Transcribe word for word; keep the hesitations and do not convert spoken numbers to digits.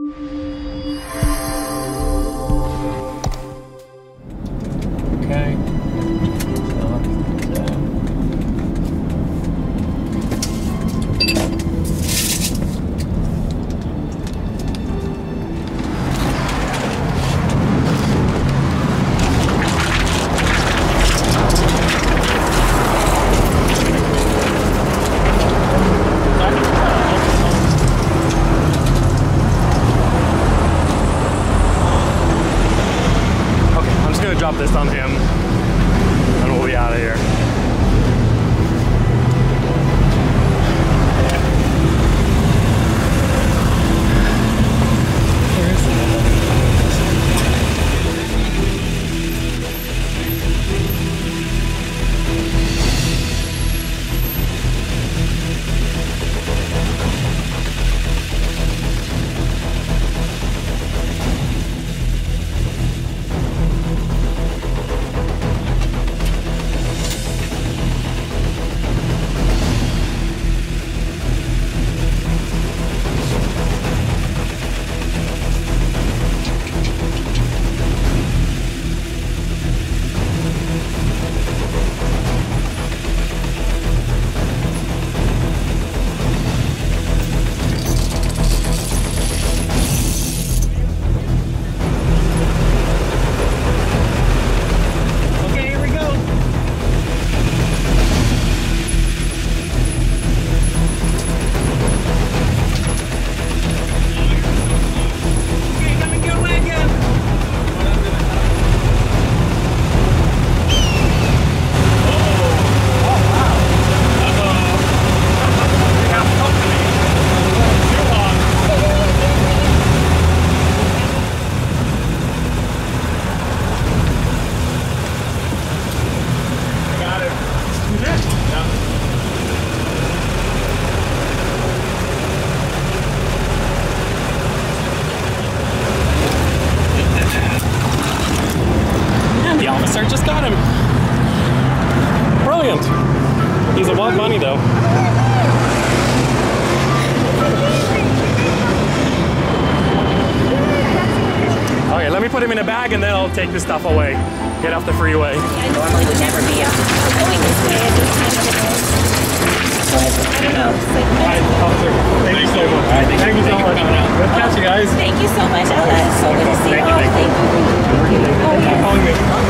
Okay. Drop this on him and we'll be out of here. Just got him. Brilliant. He's a wild bunny though. Okay, let me put him in a bag and then I'll take this stuff away. Get off the freeway. I normally would never be going this way at this time of the day. So I don't know. Alright, officer. Thank you so much. Thank, thank you so much. Good catch, you guys. Thank you so much, Ella. It's so good to see you. Thank you. Thank you. Oh, yes. Calling me.